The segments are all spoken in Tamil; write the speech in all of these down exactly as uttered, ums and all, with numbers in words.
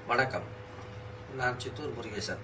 வணக்கம். நான் சித்தூர் முருகேசன்.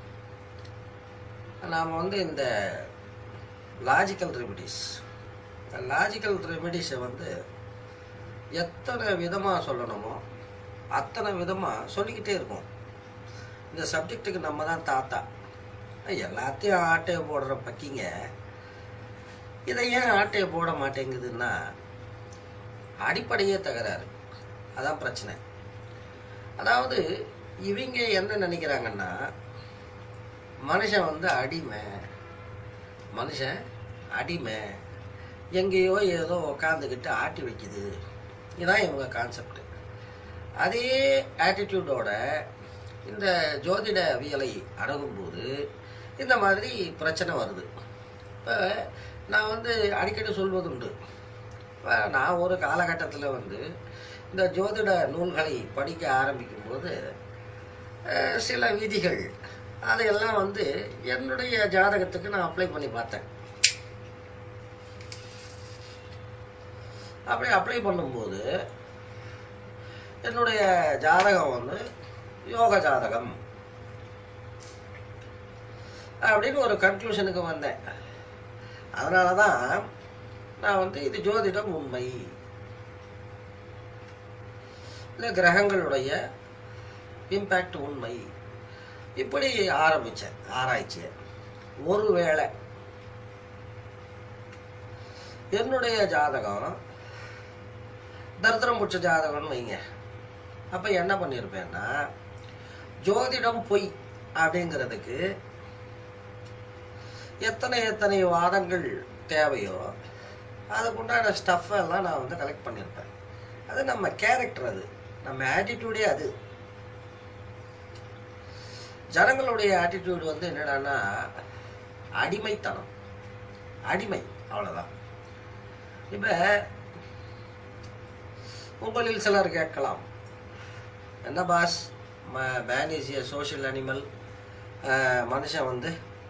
நாம் வந்து இந்த லாஜிக்கல் ரெமிடிஸ் லாஜிக்கல் ரெமிடிஸை வந்து எத்தனை விதமாக சொல்லணுமோ அத்தனை விதமாக சொல்லிக்கிட்டே இருக்கும். இந்த சப்ஜெக்டுக்கு நம்ம தான் தாத்தா. எல்லாத்தையும் ஆட்டையை போடுற பக்கிங்க இதை ஏன் ஆட்டையை போட மாட்டேங்குதுன்னா அடிப்படையே தகராறு. அதான் பிரச்சனை. அதாவது இவங்க என்ன நினைக்கிறாங்கன்னா மனுஷன் வந்து அடிமை மனுஷன் அடிமை எங்கேயோ ஏதோ உக்காந்துக்கிட்டு ஆட்டி வைக்குது. இதுதான் இவங்க கான்செப்ட். அதே ஆட்டிடியூடோட இந்த ஜோதிடவியலை அணுகும்போது இந்த மாதிரி பிரச்சனை வருது. இப்போ நான் வந்து அடிக்கடி சொல்வதுண்டு, நான் ஒரு காலகட்டத்தில் வந்து இந்த ஜோதிட நூல்களை படிக்க ஆரம்பிக்கும்போது சில விதிகள் அதையெல்லாம் வந்து என்னுடைய ஜாதகத்துக்கு நான் அப்ளை பண்ணி பார்த்தேன். அப்படி அப்ளை பண்ணும்போது என்னுடைய ஜாதகம் வந்து யோக ஜாதகம் அப்படின்னு ஒரு கன்க்ளூஷனுக்கு வந்தேன். அதனால தான் நான் வந்து இது ஜோதிடம் உண்மை, இல்லை கிரகங்களுடைய இம்பேக்ட் உண்மை, இப்படி ஆரம்பித்தேன் ஆராய்ச்சியை. ஒருவேளை என்னுடைய ஜாதகம் தரித்திரம் பிடிச்ச ஜாதகம்னு வைங்க, அப்போ என்ன பண்ணியிருப்பேன்னா ஜோதிடம் பொய் அப்படிங்கிறதுக்கு எத்தனை எத்தனை வாதங்கள் தேவையோ அதுக்குண்டான ஸ்டஃப் எல்லாம் நான் வந்து கலெக்ட் பண்ணியிருப்பேன். அது நம்ம கேரக்டர், அது நம்ம ஆட்டிடியூடே. அது ஜனங்களுடைய ஆட்டிடியூடு வந்து என்னடான்னா அடிமைத்தனம், அடிமை, அவ்வளோதான். இப்போ உங்களில் சிலர் கேட்கலாம், என்ன boss, man is a social animal, மனுஷன் வந்து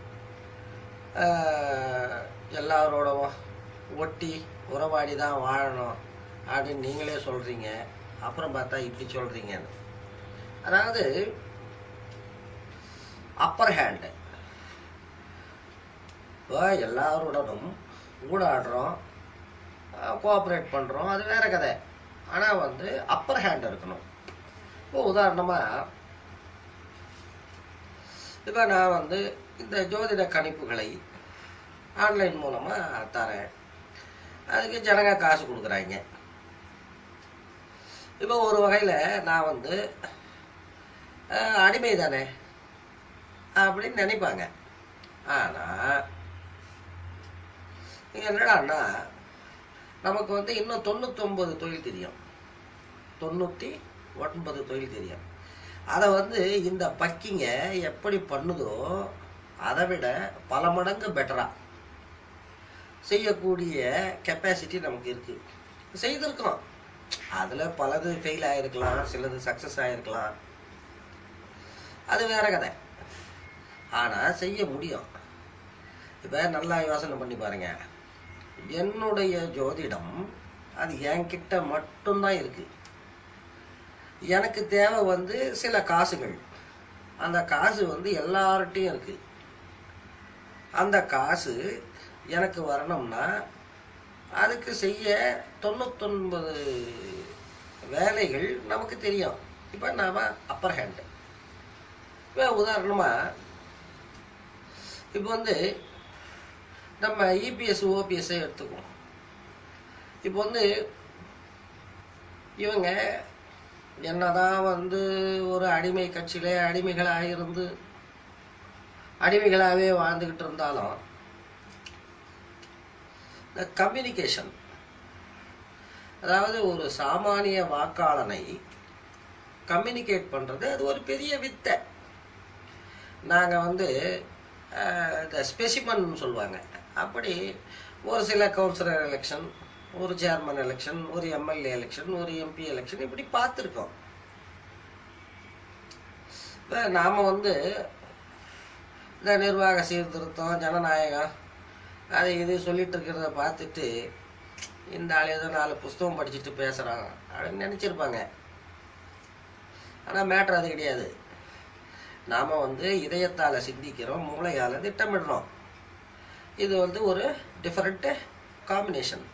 எல்லாரோடவும் ஒட்டி உறவாடி தான் வாழணும் அப்படின்னு நீங்களே சொல்கிறீங்க, அப்புறம் பார்த்தா இப்படி சொல்கிறீங்கன்னு. அதாவது அப்பர் ஹேண்டு. இப்போ எல்லாரோடனும் ஊடாடுறோம், கோஆப்ரேட் பண்ணுறோம், அது வேற கதை. ஆனால் வந்து அப்பர் ஹேண்ட் இருக்கணும். இப்போ உதாரணமாக இப்போ நான் வந்து இந்த ஜோதிட கணிப்புகளை ஆன்லைன் மூலமாக தரேன். அதுக்கு ஜனங்க காசு கொடுக்குறாங்க. இப்போ ஒரு வகையில் நான் வந்து அடிமை தானே அப்படின்னு நினைப்பாங்க. ஆனால் இங்கே என்னடான்னா நமக்கு வந்து இன்னும் தொண்ணூத்தொம்பது தொழில் தெரியும், தொண்ணூற்றி ஒன்பது தொழில் தெரியும். அதை வந்து இந்த பக்கிங்க எப்படி பண்ணுதோ அதை விட பல மடங்கு பெட்டராக செய்யக்கூடிய கெப்பாசிட்டி நமக்கு இருக்குது. செய்திருக்கோம். அதில் பலது ஃபெயில் ஆகிருக்கலாம், சிலது சக்ஸஸ் ஆகிருக்கலாம், அது வேற கதை. ஆனால் செய்ய முடியும். இப்போ நல்லா யோசனை பண்ணி பாருங்க. என்னுடைய ஜோதிடம் அது என்கிட்ட மட்டும்தான் இருக்குது. எனக்கு தேவை வந்து சில காசுகள். அந்த காசு வந்து எல்லார்ட்டையும் இருக்குது. அந்த காசு எனக்கு வரணும்னா அதுக்கு செய்ய தொண்ணூத்தொன்பது வேலைகள் நமக்கு தெரியும். இப்போ நாம் அப்பர் ஹேண்டு. இப்போ உதாரணமாக இப்போ வந்து நம்ம இபிஎஸ் ஓபிஎஸ்ஸை எடுத்துக்குவோம். இப்போ வந்து இவங்க என்னதான் வந்து ஒரு அடிமை கட்சியிலே அடிமைகளாக இருந்து அடிமைகளாகவே வாழ்ந்துக்கிட்டு இருந்தாலும் இந்த கம்யூனிகேஷன், அதாவது ஒரு சாமானிய வாக்காளனை கம்யூனிகேட் பண்ணுறது அது ஒரு பெரிய வித்தை. நாங்கள் வந்து இந்த ஸ்பெசிமன் சொல்லுவாங்க. அப்படி ஒரு சில கவுன்சிலர் எலெக்ஷன், ஒரு சேர்மன் எலெக்ஷன், ஒரு எம்எல்ஏ எலெக்ஷன், ஒரு எம்பி எலெக்ஷன், இப்படி பார்த்துருக்கோம். இப்போ நாம் வந்து இந்த நிர்வாக சீர்திருத்தம், ஜனநாயகம், அது இது சொல்லிட்டு இருக்கிறத பார்த்துட்டு இந்த ஆள் ஏதோ நாலு புஸ்தகம் படிச்சுட்டு பேசுகிறான் அப்படின்னு நினச்சிருப்பாங்க. ஆனால் மேட்ரு அது கிடையாது. நாம் வந்து இதயத்தால் சிந்திக்கிறோம், மூளையால் திட்டமிடுறோம். இது வந்து ஒரு டிஃபரெண்ட்டு காம்பினேஷன்.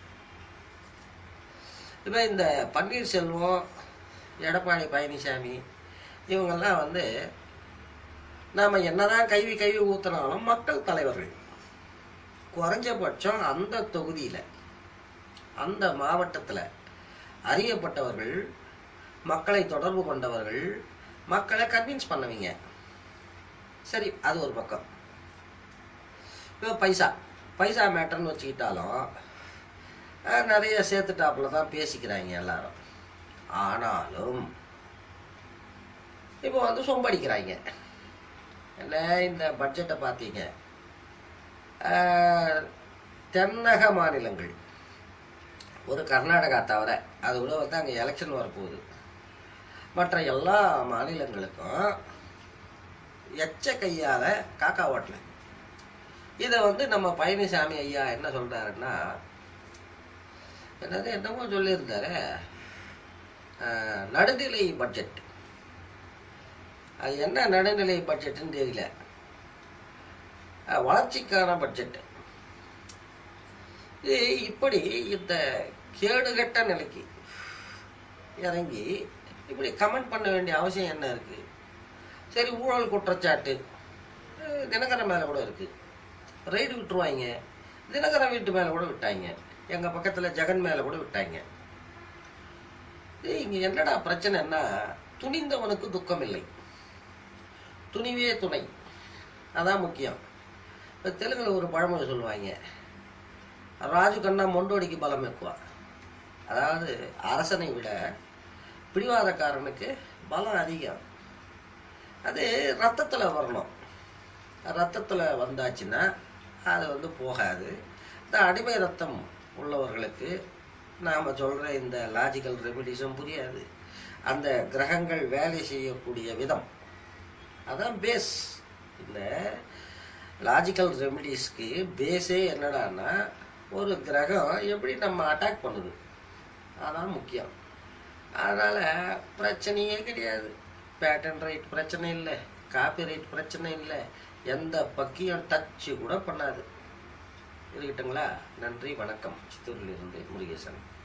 இப்போ இந்த பன்னீர்செல்வம், எடப்பாடி பழனிசாமி இவங்கெல்லாம் வந்து நாம் என்னதான் கைவி கைவி ஊற்றினாலும் மக்கள் தலைவர்கள். குறைஞ்சபட்சம் அந்த தொகுதியில், அந்த மாவட்டத்தில் அறியப்பட்டவர்கள், மக்களை தொடர்பு கொண்டவர்கள், மக்களை கன்வின்ஸ் பண்ணுவீங்க. சரி, அது ஒரு பக்கம். இப்போ பைசா பைசா மேட்டர்னு வச்சுக்கிட்டாலும் நிறைய சேர்த்துட்டாப்புல தான் பேசிக்கிறாங்க எல்லாரும். ஆனாலும் இப்போ வந்து சொம்படிக்கிறாங்க. என்ன இந்த பட்ஜெட்டை பார்த்தீங்க, தென்னக மாநிலங்கள் ஒரு கர்நாடகா தவிர, அதை விட வந்து அங்கே எலெக்ஷன் வரப்போகுது, மற்ற எல்லா மாநிலங்களுக்கும் எச்ச கையால் காக்கா ஓட்டல. இதை வந்து நம்ம பழனிசாமி ஐயா என்ன சொல்கிறாருன்னா, என்னது என்னமோ சொல்லியிருந்தாரு, நடுநிலை பட்ஜெட். அது என்ன நடுநிலை பட்ஜெட்டுன்னு தெரியல, வளர்ச்சிக்கான பட்ஜெட். இது இப்படி இந்த கேடுகட்ட நிலைக்கு இறங்கி இப்படி கமெண்ட் பண்ண வேண்டிய அவசியம் என்ன இருக்குது? சரி, ஊழல் குற்றச்சாட்டு தினகரன் மேலே கூட இருக்குது, ரைடு விட்டுருவாங்க. தினகரன் வீட்டு மேலே கூட விட்டாங்க, எங்கள் பக்கத்தில் ஜெகன் மேலே கூட விட்டாங்க. இங்கே என்னடா பிரச்சனைன்னா, துணிந்தவனுக்கு துக்கம் இல்லை, துணிவே துணை, அதான் முக்கியம். இப்போ தெலுங்குல ஒரு பழமொழி சொல்லுவாங்க, ராஜு கண்ணா மொண்டோடிக்கு பலம் ఎక్కువ. அதாவது அரசனை விட பிடிவாதக்காரனுக்கு பலம் அதிகம். அது ரத்தத்தில் வரணும். ரத்தத்தில் வந்தாச்சுன்னா அது வந்து போகாது. இந்த அடிமை ரத்தம் உள்ளவர்களுக்கு நாம் சொல்கிற இந்த லாஜிக்கல் ரெமிடிஸும் புரியாது. அந்த கிரகங்கள் வேலை செய்யக்கூடிய விதம் அதான் பேஸ். இந்த லாஜிக்கல் ரெமிடிஸ்க்கு பேஸே என்னடான்னா, ஒரு கிரகம் எப்படி நம்ம அட்டாக் பண்ணுது, அதான் முக்கியம். அதனால் பிரச்சனையே கிடையாது. பேட்டன் ரைட் பிரச்சனை இல்லை, காப்பி ரைட் பிரச்சனை இல்லை, எந்த பக்கியும் டச்சு கூட பண்ணாது. இருக்கட்டுங்களா? நன்றி, வணக்கம். சித்தூரிலிருந்து முருகேசன்.